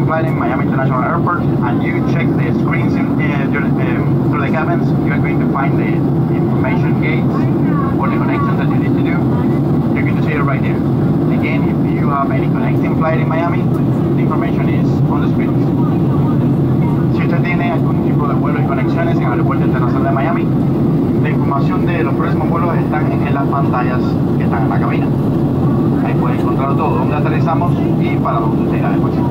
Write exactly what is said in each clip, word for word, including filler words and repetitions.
flight in Miami International Airport and you check the screens in, uh, through, um, through the cabins, you are going to find the information gates or the connections that you need to do. You're going to see it right here. Again, if you have any connecting flight in Miami, the information is on the screens. Si usted tiene algún tipo de vuelo y conexiones en el aeropuerto internacional de Miami, la información de los próximos vuelos están en las pantallas que están en la cabina. Ahí puede encontrar todo, dónde aterrizamos y para dónde usted irá después.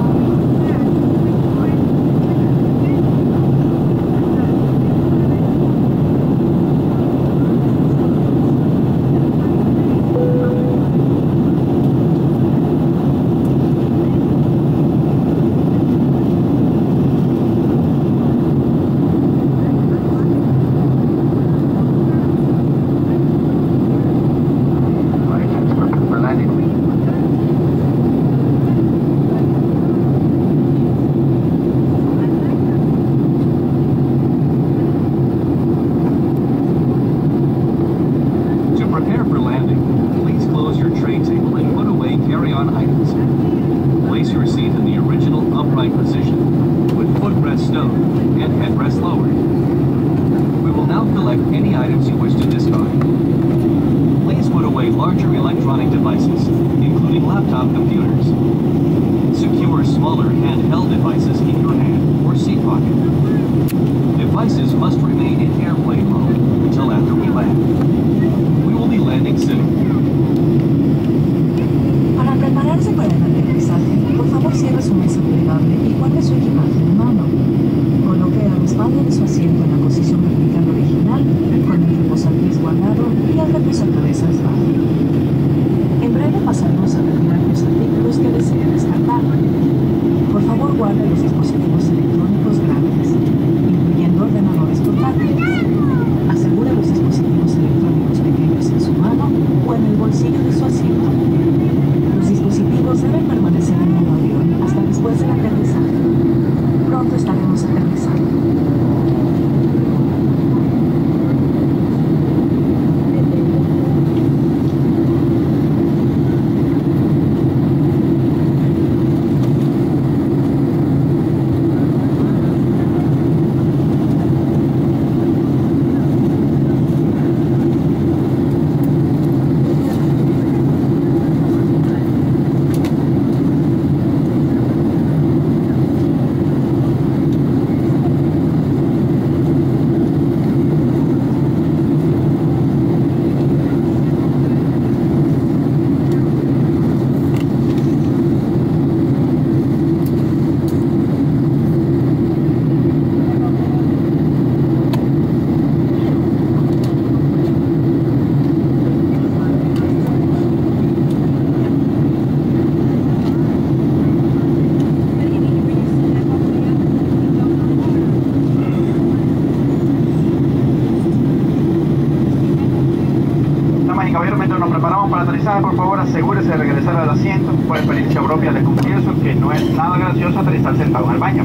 Por favor, asegúrese de regresar al asiento. Por experiencia propia les confieso que no es nada gracioso aterrizar sentado en el baño.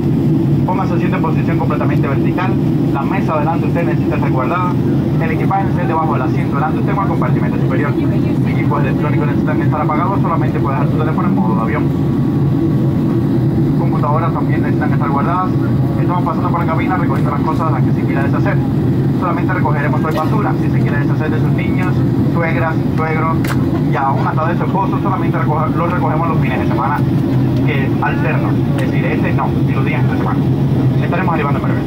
Ponga su asiento en posición completamente vertical. La mesa delante de usted necesita estar guardada. El equipaje necesita debajo del asiento delante de usted o al compartimento superior. Equipos electrónicos necesitan estar apagados. Solamente puede dejar su teléfono en modo de avión. Computadoras también necesitan estar guardadas. Estamos pasando por la cabina recogiendo las cosas de las que se quiera deshacer. Solamente recogeremos su basura. Si se quiere deshacer de sus niños, suegras, suegros y aún hasta de su esposo, solamente recoger, los recogemos los fines de semana que alternos. Es decir, este no, y los días de semana. Estaremos arribando en breve.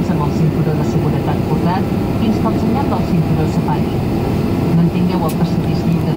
さんがお進みください。